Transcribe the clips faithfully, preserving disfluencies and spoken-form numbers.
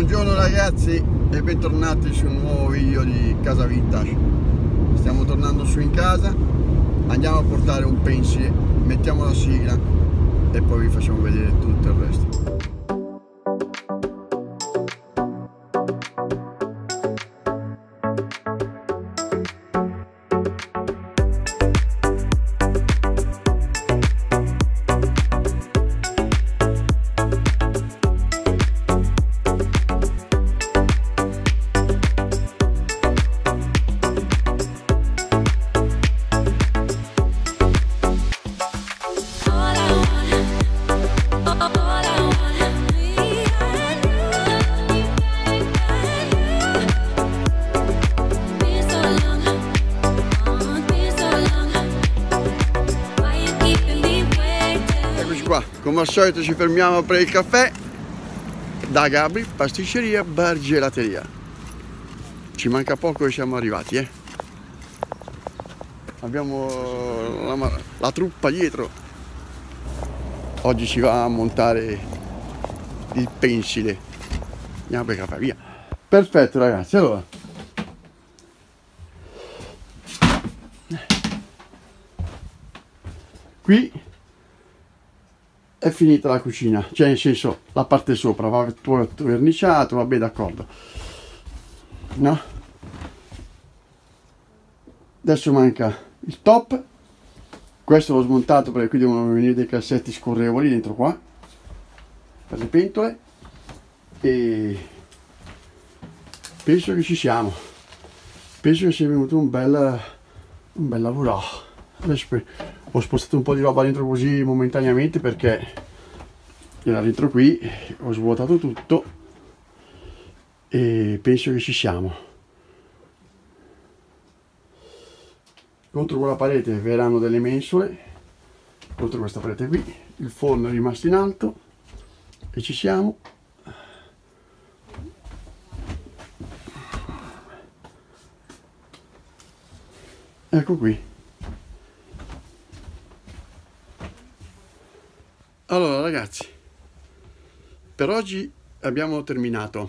Buongiorno ragazzi e bentornati su un nuovo video di Casa Vintage. Stiamo tornando su in casa, andiamo a portare un pensile, mettiamo la sigla e poi vi facciamo vedere tutto il resto. Qua, come al solito ci fermiamo per il caffè da Gabri, pasticceria, bar, gelateria. Ci manca poco e siamo arrivati, eh. Abbiamo la, la truppa dietro. Oggi ci va a montare il pensile. Andiamo per il caffè, via. Perfetto ragazzi, allora qui è finita la cucina, cioè nel senso la parte sopra va tutto verniciato, vabbè, d'accordo, no? Adesso manca il top, questo l'ho smontato perché qui devono venire dei cassetti scorrevoli dentro qua per le pentole e penso che ci siamo, penso che sia venuto un bel un bel lavoro. Adesso ho spostato un po' di roba dentro così momentaneamente perché era dentro qui, ho svuotato tutto e penso che ci siamo. Contro quella parete verranno delle mensole, contro questa parete qui, il forno è rimasto in alto e ci siamo. Ecco qui. Allora ragazzi, per oggi abbiamo terminato.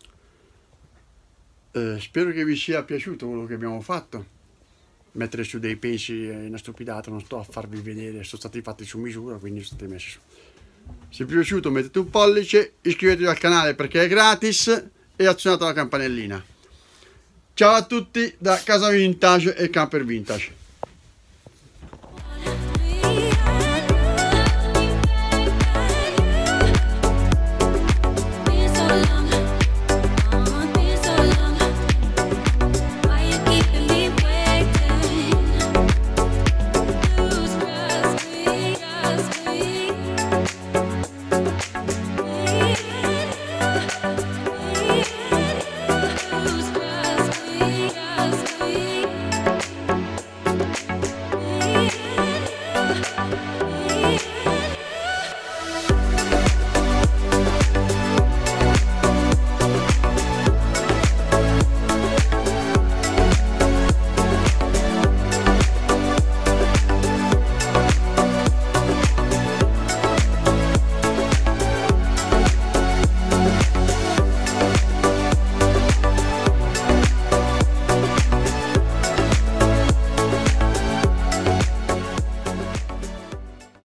Eh, spero che vi sia piaciuto quello che abbiamo fatto. Mettere su dei pensili è una stupidata, non sto a farvi vedere, sono stati fatti su misura, quindi sono stati messi su. Se vi è piaciuto mettete un pollice, iscrivetevi al canale perché è gratis e azionate la campanellina. Ciao a tutti da Casa Vintage e Camper Vintage.